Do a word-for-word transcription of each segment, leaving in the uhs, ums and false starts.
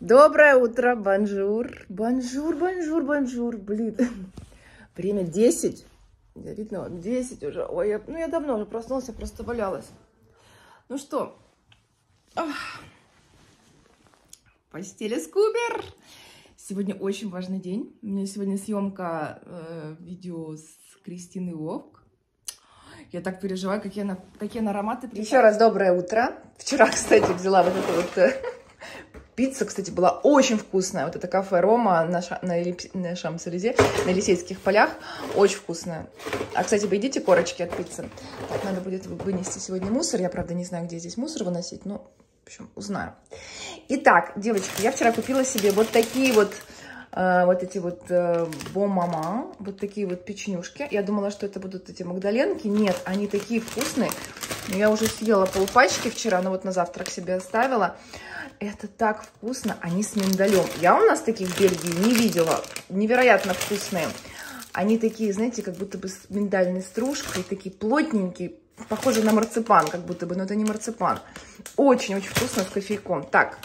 Доброе утро, бонжур, бонжур, бонжур, бонжур, блин. Время десять, видно, десять уже. Ой, я, ну я давно уже проснулась, я просто валялась. Ну что, ах. Постели скубер. Сегодня очень важный день. У меня сегодня съемка э, видео с Кристиной Вовк. Я так переживаю, какие она, какие она ароматы. Еще раз доброе утро. Вчера, кстати, взяла вот эту вот... Э, Пицца, кстати, была очень вкусная. Вот это кафе Рома на, ша на, на Шамс-Элизе, на Елисейских полях. Очень вкусная. А, кстати, вы едите корочки от пиццы. Так, надо будет вынести сегодня мусор. Я, правда, не знаю, где здесь мусор выносить, но, в общем, узнаю. Итак, девочки, я вчера купила себе вот такие вот, э, вот эти вот э, бон-мама, вот такие вот печенюшки. Я думала, что это будут эти магдаленки. Нет, они такие вкусные. Я уже съела полпачки вчера, но вот на завтрак себе оставила. Это так вкусно, они с миндалем. Я у нас таких в Бельгии не видела. Невероятно вкусные. Они такие, знаете, как будто бы с миндальной стружкой, такие плотненькие, похожи на марципан, как будто бы, но это не марципан. Очень-очень вкусно с кофейком. Так.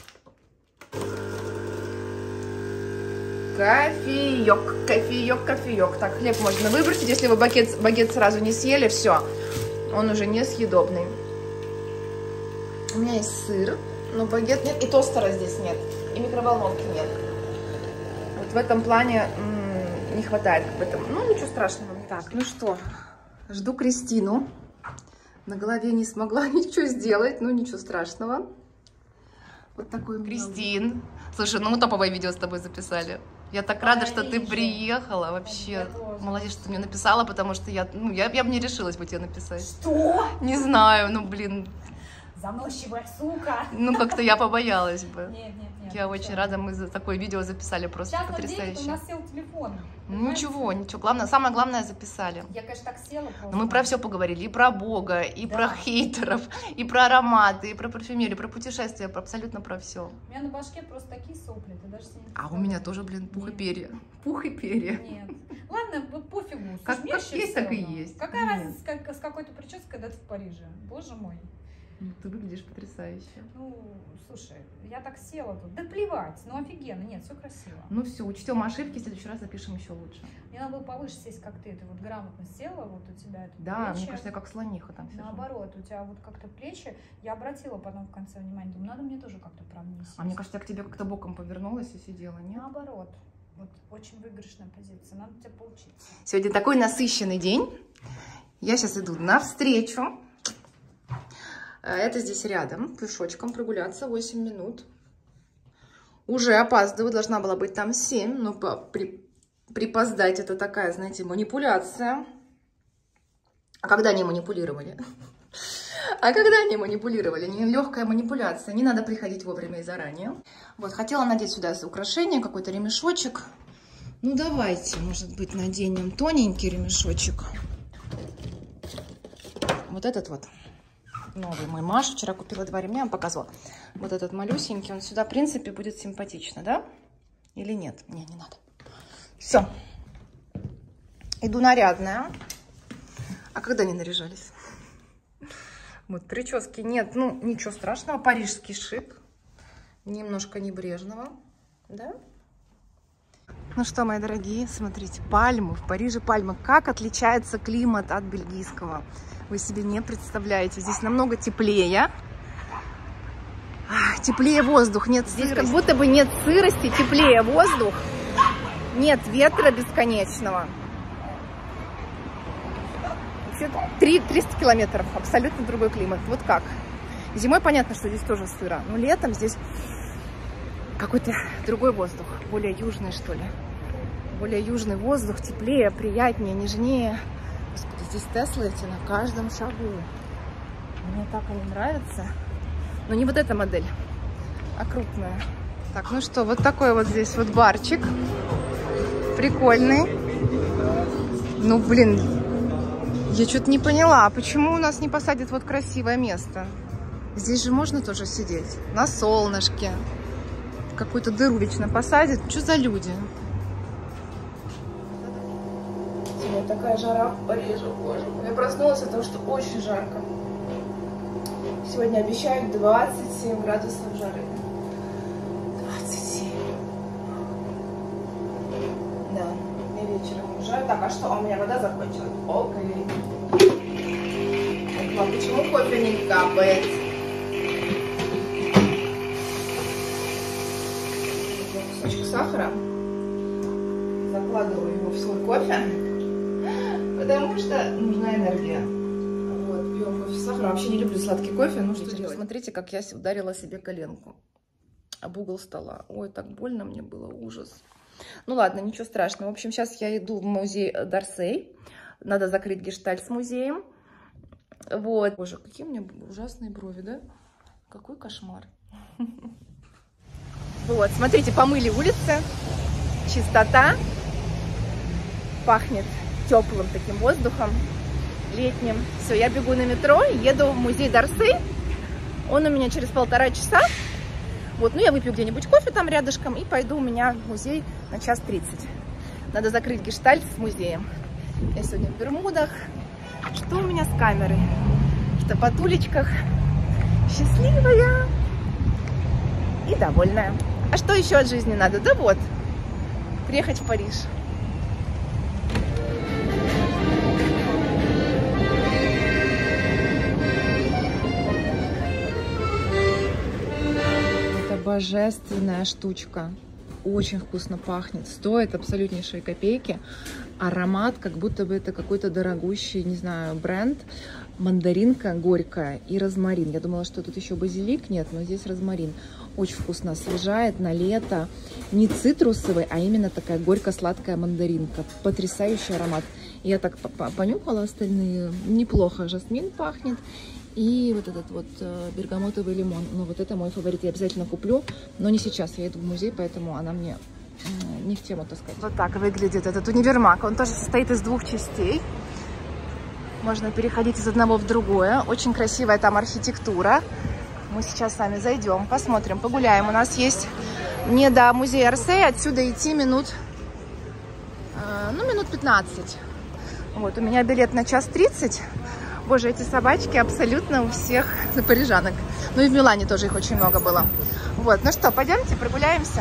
Кофеек, кофеек, кофеек. Так, хлеб можно выбросить, если вы багет, багет сразу не съели, все. Он уже несъедобный. У меня есть сыр. Но багет нет, и тостера здесь нет, и микроволновки нет. Вот в этом плане не хватает об этом. Ну, ничего страшного. Так, ну что, жду Кристину. На голове не смогла ничего сделать, ну, ничего страшного. Вот такой Кристин. Слушай, ну мы топовое видео с тобой записали. Я так рада, что ты приехала вообще. Молодец, что ты мне написала, потому что я, ну, я, я бы не решилась бы тебе написать. Что? Не знаю, ну, блин. Заносчивая сука. Ну, как-то я побоялась бы. Нет, нет, нет. Я очень рада, мы за такое видео записали, просто сейчас потрясающе. У нас сел телефон. Ну, ничего, ничего. Главное, самое главное записали. Я, конечно, так села. Но мы про все поговорили. И про Бога, и да. про хейтеров, и про ароматы, и про парфюмерию, про путешествия, про абсолютно про все. У меня на башке просто такие сопли, ты даже себе не А у меня тоже, блин, пух нет. и перья. Пух и перья. Нет. Ладно, пофигу. Как, как есть, так и есть. Какая разница как, с какой-то прической, когда ты в Париже? Боже мой. Ну, ты выглядишь потрясающе. Ну, слушай, я так села тут. Да плевать, ну офигенно, нет, все красиво. Ну все, учтем ошибки, в следующий раз запишем еще лучше. Мне надо было повыше сесть, как ты. Ты вот грамотно села, вот у тебя это да, плечи. мне кажется, я как слониха там сижу. Наоборот, у тебя вот как-то плечи. Я обратила потом в конце внимание, думаю, надо мне тоже как-то правнее сесть. А мне кажется, я к тебе как-то боком повернулась и сидела, нет? Наоборот. Вот очень выигрышная позиция, надо тебе поучиться. Сегодня такой насыщенный день. Я сейчас иду навстречу. Это здесь рядом, пешочком прогуляться восемь минут. Уже опаздываю, должна была быть там семь, но при, припоздать это такая, знаете, манипуляция. А когда они манипулировали? А когда они манипулировали? Нелегкая манипуляция, не надо приходить вовремя и заранее. Вот, хотела надеть сюда украшение, какой-то ремешочек. Ну, давайте, может быть, наденем тоненький ремешочек. Вот этот вот. Новый мой Маша. Вчера купила два ремня, он показывала. Вот этот малюсенький, он сюда, в принципе, будет симпатично, да? Или нет? Не, не надо. Все. Иду нарядная. А когда не наряжались? Вот прически нет, ну, ничего страшного. Парижский шик. Немножко небрежного, да? Ну что, мои дорогие, смотрите, пальмы. В Париже пальмы. Как отличается климат от бельгийского? Вы себе не представляете. Здесь намного теплее. Теплее воздух. Нет сырости. Здесь как будто бы нет сырости, теплее воздух. Нет ветра бесконечного. Вообще триста километров. Абсолютно другой климат. Вот как. Зимой понятно, что здесь тоже сыро. Но летом здесь какой-то другой воздух. Более южный, что ли. Более южный воздух. Теплее, приятнее, нежнее. Господи, здесь Теслы эти на каждом шагу. Мне так они нравятся. Но не вот эта модель, а крупная. Так, ну что, вот такой вот здесь вот барчик. Прикольный. Ну, блин, я что-то не поняла, почему у нас не посадят вот красивое место? Здесь же можно тоже сидеть. На солнышке. Какую-то дыру вечно посадят. Что за люди? Сегодня такая жара в Париже, боже мой. Я проснулась от того, что очень жарко. Сегодня обещают двадцать семь градусов жары. двадцать семь. Так, а что? У меня вода закончилась. Окей. А почему кофе не капает? Кусочек сахара. Закладываю его в свой кофе, потому что нужна энергия. Вот, пьем кофе с сахаром. Вообще не люблю сладкий кофе, ну что делать? Смотрите, как я ударила себе коленку об угол стола. Ой, так больно мне было, ужас. Ну ладно, ничего страшного. В общем, сейчас я иду в музей Дарсей. Надо закрыть гештальт с музеем. Вот. Боже, какие у меня ужасные брови, да? Какой кошмар. Вот, смотрите, помыли улицы. Чистота. Пахнет теплым таким воздухом, летним. Все, я бегу на метро и еду в музей Дарсей. Он у меня через полтора часа. Вот, ну я выпью где-нибудь кофе там рядышком и пойду у меня в музей на час тридцать. Надо закрыть гештальт с музеем. Я сегодня в бермудах. Что у меня с камерой? В топотулечках. Счастливая и довольная. А что еще от жизни надо? Да вот, приехать в Париж. Божественная штучка. Очень вкусно пахнет. Стоит абсолютнейшие копейки. Аромат, как будто бы это какой-то дорогущий, не знаю, бренд. Мандаринка горькая и розмарин. Я думала, что тут еще базилик. Нет, но здесь розмарин. Очень вкусно освежает на лето. Не цитрусовый, а именно такая горько-сладкая мандаринка. Потрясающий аромат. Я так понюхала остальные. Неплохо. Жасмин пахнет. И вот этот вот э, бергамотовый лимон. Ну, вот это мой фаворит. Я обязательно куплю, но не сейчас. Я иду в музей, поэтому она мне э, не в тему таскать. Вот так выглядит этот универмаг. Он тоже состоит из двух частей. Можно переходить из одного в другое. Очень красивая там архитектура. Мы сейчас с вами зайдем, посмотрим, погуляем. У нас есть не до музея Дарсей. Отсюда идти минут, э, ну, минут пятнадцать. Вот, у меня билет на час тридцать. Боже, эти собачки абсолютно у всех парижанок. Ну и в Милане тоже их очень много было. Вот, ну что, пойдемте прогуляемся.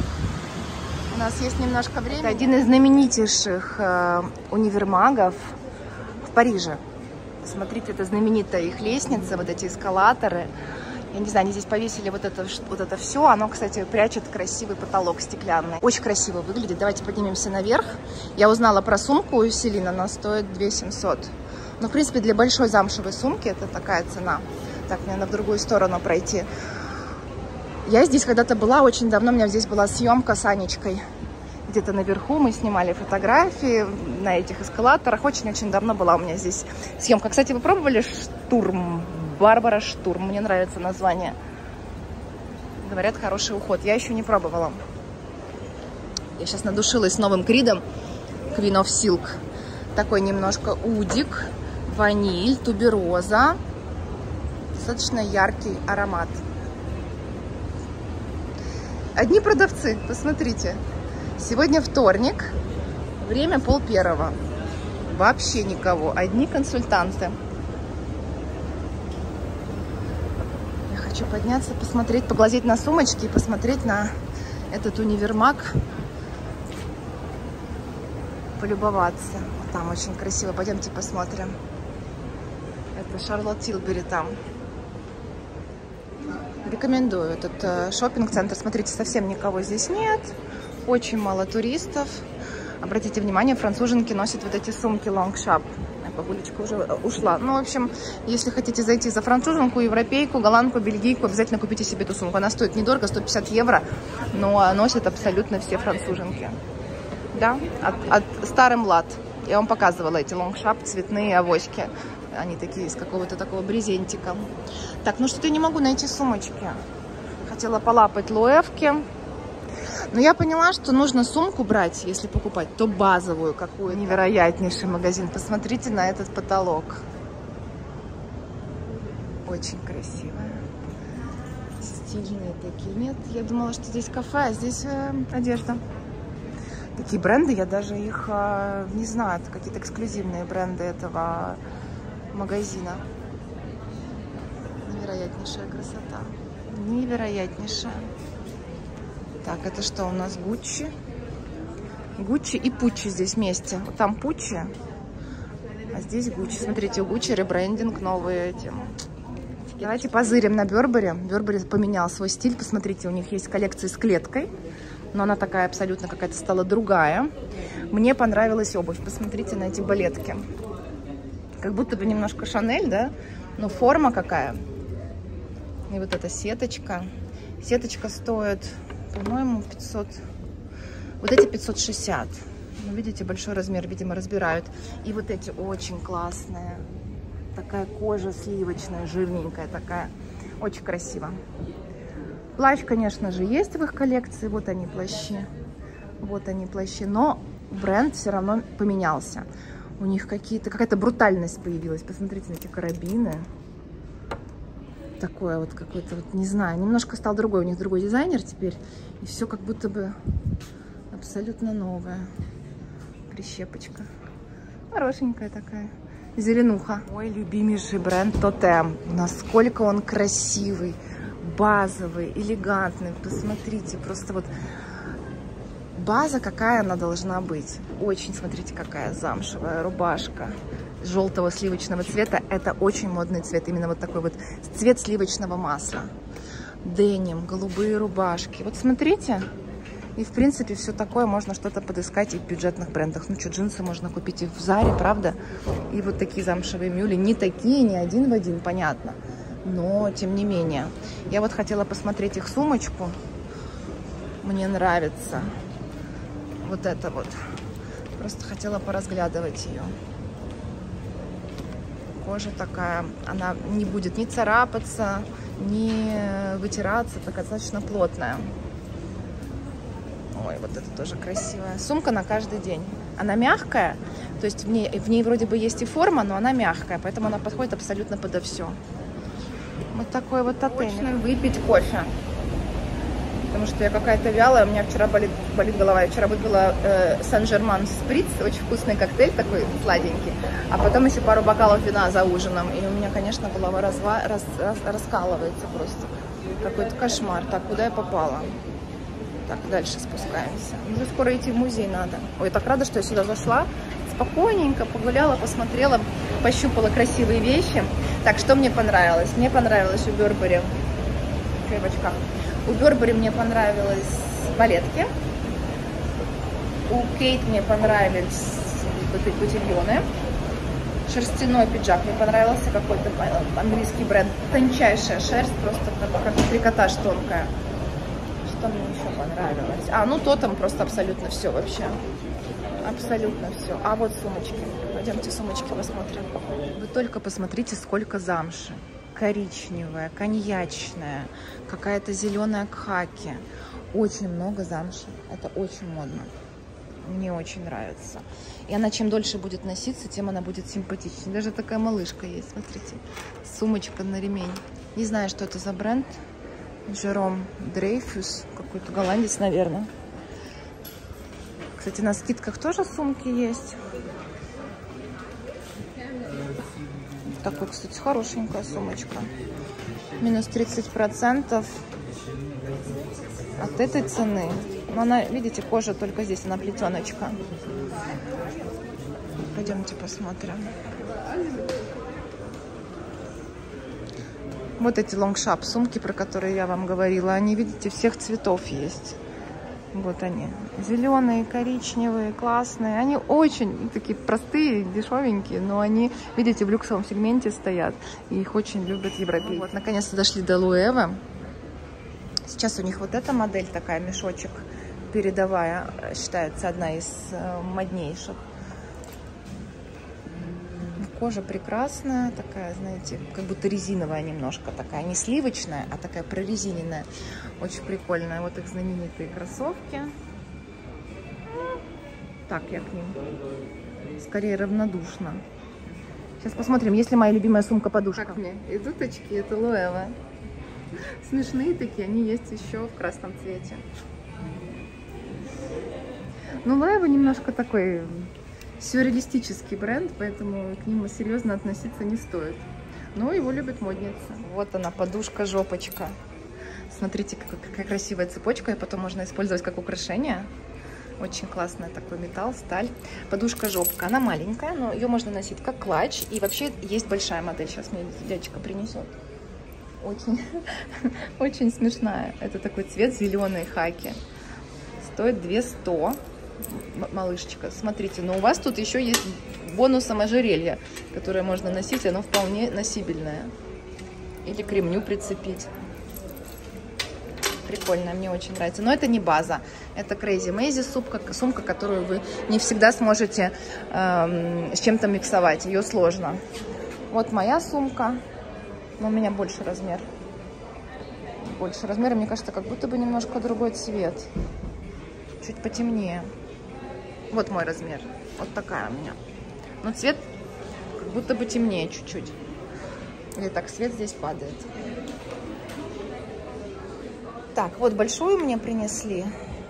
У нас есть немножко времени. Это один из знаменитейших э, универмагов в Париже. Смотрите, это знаменитая их лестница, вот эти эскалаторы. Я не знаю, они здесь повесили вот это, вот это все. Оно, кстати, прячет красивый потолок стеклянный. Очень красиво выглядит. Давайте поднимемся наверх. Я узнала про сумку у Селин, она стоит две тысячи семьсот. Ну, в принципе, для большой замшевой сумки это такая цена. Так, мне надо в другую сторону пройти. Я здесь когда-то была, очень давно у меня здесь была съемка с Анечкой. Где-то наверху мы снимали фотографии на этих эскалаторах. Очень-очень давно была у меня здесь съемка. Кстати, вы пробовали штурм? Барбара Штурм. Мне нравится название. Говорят, хороший уход. Я еще не пробовала. Я сейчас надушилась новым Кридом. Queen of Silk. Такой немножко удик. Ваниль, тубероза. Достаточно яркий аромат. Одни продавцы, посмотрите. Сегодня вторник. Время пол первого. Вообще никого. Одни консультанты. Я хочу подняться, посмотреть, поглазеть на сумочки и посмотреть на этот универмаг. Полюбоваться. Там очень красиво. Пойдемте посмотрим. Это Шарлотт Тилбери там. Рекомендую этот шопинг-центр. Смотрите, совсем никого здесь нет. Очень мало туристов. Обратите внимание, француженки носят вот эти сумки лонгшап. Бабулечка уже ушла. Ну, в общем, если хотите зайти за француженку, европейку, голландку, бельгийку, обязательно купите себе эту сумку. Она стоит недорого, сто пятьдесят евро, но носят абсолютно все француженки. Да, от, от старый млад. Я вам показывала эти лонгшап, цветные авоськи. Они такие из какого-то такого брезентика. Так, ну что-то я не могу найти сумочки. Хотела полапать луэвки. Но я поняла, что нужно сумку брать, если покупать, то базовую какую-то. Невероятнейший магазин. Посмотрите на этот потолок. Очень красиво. Стильные такие. Нет, я думала, что здесь кафе, а здесь э, одежда. Такие бренды, я даже их э, не знаю. Это какие-то эксклюзивные бренды этого магазина. Невероятнейшая красота. Невероятнейшая. Так, это что у нас? Гуччи. Гуччи и Пуччи здесь вместе. Вот там Пуччи, а здесь Гуччи. Смотрите, у Гуччи ребрендинг новый эти. Давайте позырим на Бербери. Бербери поменял свой стиль. Посмотрите, у них есть коллекция с клеткой, но она такая абсолютно какая-то стала другая. Мне понравилась обувь. Посмотрите на эти балетки. Как будто бы немножко Шанель, да? Но форма какая. И вот эта сеточка. Сеточка стоит, по-моему, пятьсот. Вот эти пятьсот шестьдесят. Ну, видите, большой размер, видимо, разбирают. И вот эти очень классные. Такая кожа сливочная, жирненькая такая. Очень красиво. Плащ, конечно же, есть в их коллекции. Вот они, плащи. Вот они, плащи. Но бренд все равно поменялся. У них какие-то, какая-то брутальность появилась. Посмотрите на эти карабины. Такое вот какой-то, вот, не знаю, немножко стал другой. У них другой дизайнер теперь. И все как будто бы абсолютно новое. Прищепочка. Хорошенькая такая. Зеленуха. Мой любимейший бренд Тотем. Насколько он красивый, базовый, элегантный. Посмотрите, просто вот база, какая она должна быть. Очень, смотрите, какая замшевая рубашка желтого сливочного цвета. Это очень модный цвет. Именно вот такой вот цвет сливочного масла. Деним, голубые рубашки. Вот смотрите. И, в принципе, все такое можно что-то подыскать и в бюджетных брендах. Ну что, джинсы можно купить и в Заре, правда? И вот такие замшевые мюли. Не такие, не один в один, понятно. Но, тем не менее. Я вот хотела посмотреть их сумочку. Мне нравится. Вот это вот. Просто хотела поразглядывать ее. Кожа такая. Она не будет ни царапаться, ни вытираться. Такая достаточно плотная. Ой, вот это тоже красивая. Сумка на каждый день. Она мягкая, то есть в ней, в ней вроде бы есть и форма, но она мягкая, поэтому она подходит абсолютно подо все. Вот такой вот тотемик. Выпить кофе. Потому что я какая-то вялая, у меня вчера болит, болит голова. Я вчера выпила э, Сен-Жермен Сприц, очень вкусный коктейль такой сладенький. А потом еще пару бокалов вина за ужином. И у меня, конечно, голова разва, раз, раз, раскалывается просто. Какой-то кошмар. Так, куда я попала? Так, дальше спускаемся. Уже скоро идти в музей надо. Ой, так рада, что я сюда зашла. Спокойненько погуляла, посмотрела, пощупала красивые вещи. Так, что мне понравилось? Мне понравилось у Бербери. В очках. У Бербери мне понравились балетки. У Кейт мне понравились ботильоны. Шерстяной пиджак мне понравился. Какой-то английский бренд. Тончайшая шерсть, просто как трикотаж тонкая. Что мне еще понравилось? А, ну то там просто абсолютно все вообще. Абсолютно все. А вот сумочки. Пойдемте сумочки посмотрим. Вы только посмотрите, сколько замши. Коричневая, коньячная, какая-то зеленая кхаки. Очень много замши. Это очень модно. Мне очень нравится. И она чем дольше будет носиться, тем она будет симпатичнее. Даже такая малышка есть, смотрите. Сумочка на ремень. Не знаю, что это за бренд. Жером Дрейфус. Какой-то голландец, наверное. Кстати, на скидках тоже сумки есть. Такой, кстати, хорошенькая сумочка. Минус тридцать процентов от этой цены. Но она, видите, кожа только здесь, она плетеночка. Пойдемте посмотрим. Вот эти лонгшап сумки, про которые я вам говорила. Они, видите, всех цветов есть. Вот они. Зеленые, коричневые, классные. Они очень такие простые, дешевенькие, но они, видите, в люксовом сегменте стоят. И их очень любят европейцы. Вот, наконец-то дошли до Луэва. Сейчас у них вот эта модель такая, мешочек, передовая, считается одна из моднейших. Кожа прекрасная, такая, знаете, как будто резиновая немножко такая. Не сливочная, а такая прорезиненная. Очень прикольная. Вот их знаменитые кроссовки. Так, я к ним скорее равнодушна. Сейчас посмотрим, есть ли моя любимая сумка-подушка. Как мне идут очки? Это Луэва. Смешные такие, они есть еще в красном цвете. Ну, Луэва немножко такой сюрреалистический бренд, поэтому к нему серьезно относиться не стоит. Но его любят модницы. Вот она, подушка-жопочка. Смотрите, какая красивая цепочка, и потом можно использовать как украшение. Очень классный такой металл, сталь. Подушка-жопка. Она маленькая, но ее можно носить как клатч. И вообще есть большая модель. Сейчас мне дядечка принесет. Очень, очень смешная. Это такой цвет зеленый хаки. Стоит двести сто. Малышечка. Смотрите, но у вас тут еще есть бонусом ожерелье, которое можно носить. Оно вполне носибельное. Или к ремню прицепить. Прикольная, мне очень нравится. Но это не база. Это Crazy Mazy сумка, сумка, которую вы не всегда сможете эм, с чем-то миксовать. Ее сложно. Вот моя сумка. Но у меня больше размер. Больше размера, мне кажется, как будто бы немножко другой цвет. Чуть потемнее. Вот мой размер. Вот такая у меня. Но цвет как будто бы темнее чуть-чуть. Или так, свет здесь падает. Так, вот большую мне принесли.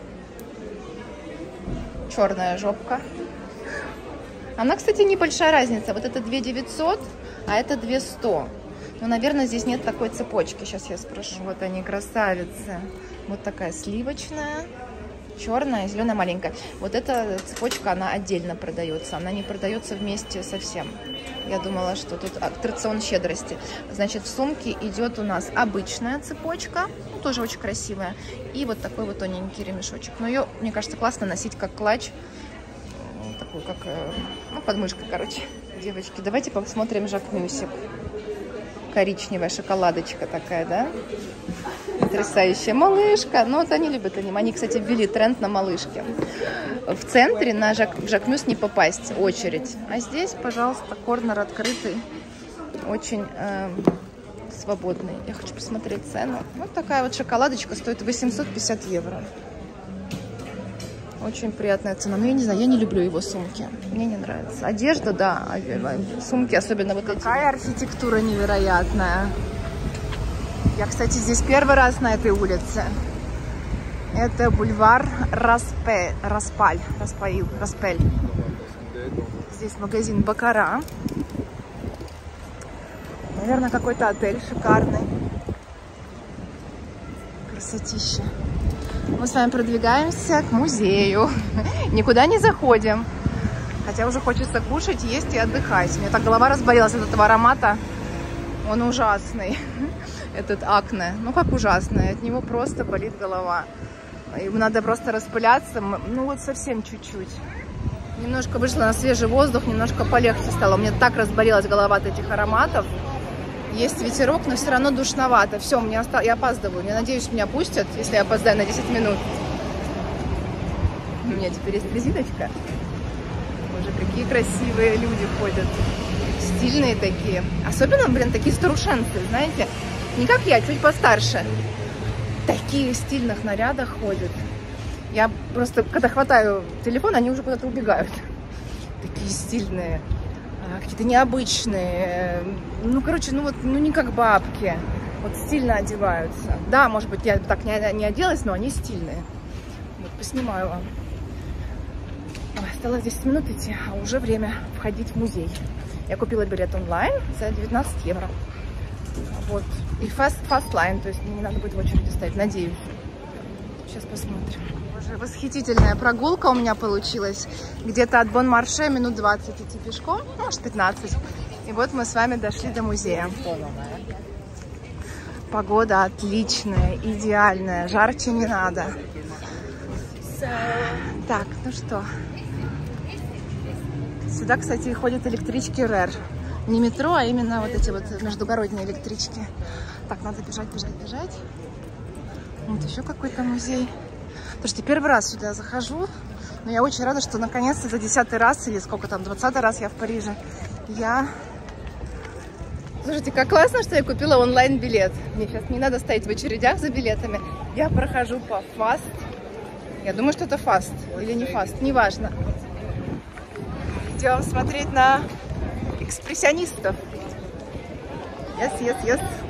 Черная жопка. Она, кстати, небольшая разница. Вот это две тысячи девятьсот, а это двести сто. Но, наверное, здесь нет такой цепочки. Сейчас я спрошу. Вот они, красавицы. Вот такая сливочная. Черная, зеленая, маленькая. Вот эта цепочка, она отдельно продается. Она не продается вместе совсем. Я думала, что тут аттракцион щедрости. Значит, в сумке идет у нас обычная цепочка. Ну, тоже очень красивая. И вот такой вот тоненький ремешочек. Но ее, мне кажется, классно носить как клатч. Такой, как, ну, подмышка, короче. Девочки, давайте посмотрим Жакмюсик. Коричневая шоколадочка такая, да? Потрясающая малышка. Ну, вот они любят аниме. Они, кстати, ввели тренд на малышки. В центре на Жак, Жакмюс не попасть. Очередь. А здесь, пожалуйста, корнер открытый. Очень э, свободный. Я хочу посмотреть цену. Вот такая вот шоколадочка стоит восемьсот пятьдесят евро. Очень приятная цена. Но я не знаю, я не люблю его сумки. Мне не нравится. Одежда, да. Сумки, особенно вот эти. Какая архитектура невероятная. Я, кстати, здесь первый раз на этой улице. Это бульвар Распе, Распаль, Распаил, Распель. Здесь магазин Бакара. Наверное, какой-то отель шикарный. Красотища. Мы с вами продвигаемся к музею. Никуда не заходим. Хотя уже хочется кушать, есть и отдыхать. У меня так голова разболелась от этого аромата. Он ужасный. Этот акне. Ну как ужасный. От него просто болит голова. Ему надо просто распыляться. Ну вот совсем чуть-чуть. Немножко вышла на свежий воздух, немножко полегче стало. У меня так разболелась голова от этих ароматов. Есть ветерок, но все равно душновато. Все, мне оста... я опаздываю. Я надеюсь, меня пустят, если я опоздаю на десять минут. У меня теперь есть резиночка. Боже, какие красивые люди ходят. Стильные такие. Особенно, блин, такие старушенцы, знаете. Не как я, чуть постарше. Такие в стильных нарядах ходят. Я просто, когда хватаю телефон, они уже куда-то убегают. Такие стильные. Какие-то необычные, ну, короче, ну вот, ну не как бабки, вот стильно одеваются. Да, может быть, я так не, не оделась, но они стильные. Вот, поснимаю вам. Ой, осталось десять минут идти, а уже время входить в музей. Я купила билет онлайн за девятнадцать евро. Вот, и fast, fast line, то есть мне не надо будет в очереди стоять, надеюсь. Сейчас посмотрим. Боже, восхитительная прогулка у меня получилась. Где-то от Бон-Марше минут двадцать идти пешком, может пятнадцать. И вот мы с вами дошли до музея. Погода отличная, идеальная, жарче не надо. Так, ну что. Сюда, кстати, ходят электрички РЭР. Не метро, а именно вот эти вот междугородние электрички. Так, надо бежать, бежать, бежать. Вот еще какой-то музей. Слушайте, первый раз сюда захожу, но я очень рада, что наконец-то за десятый раз, или сколько там, двадцатый раз я в Париже, я... Слушайте, как классно, что я купила онлайн-билет. Мне сейчас не надо стоять в очередях за билетами. Я прохожу по Fast. Я думаю, что это Fast или не Fast, неважно. Идем смотреть на экспрессионистов. Yes, yes, yes.